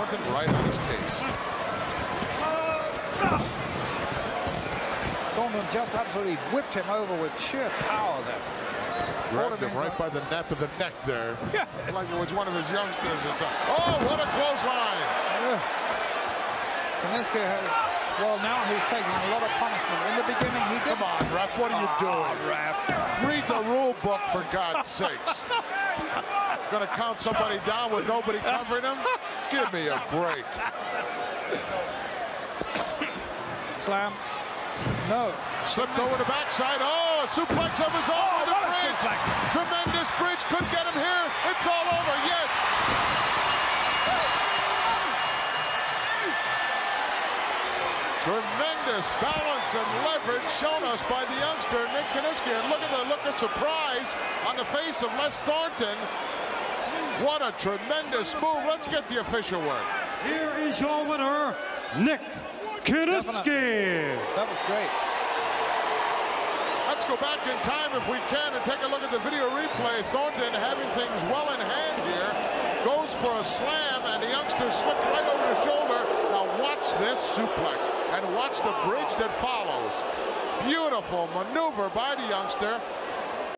Thornton right on his case. Thornton just absolutely whipped him over with sheer power there. Grabbed him right by the nape of the neck there. Yeah. Like it was one of his youngsters or something. Oh, what a clothesline. Kiniski has, well, now he's taking a lot of punishment. In the beginning, he did. Come on, ref, what are you doing? Ref. Read the rule book, for God's sakes. Gonna count somebody down with nobody covering him? Give me a break. Slam. No. Slipped over the backside. Oh, a suplex of his own on the bridge. Tremendous bridge. Could get him here. It's all over. Yes. Tremendous balance and leverage shown us by the youngster, Nick Kiniski. And look at the look of surprise on the face of Les Thornton. What a tremendous move. Let's get the official word. Here is your winner, Nick Kiniski. That was great. Let's go back in time if we can and take a look at the video replay. Thornton having things well in hand here. Goes for a slam and the youngster slipped right over the shoulder. Now watch this suplex and watch the bridge that follows. Beautiful maneuver by the youngster.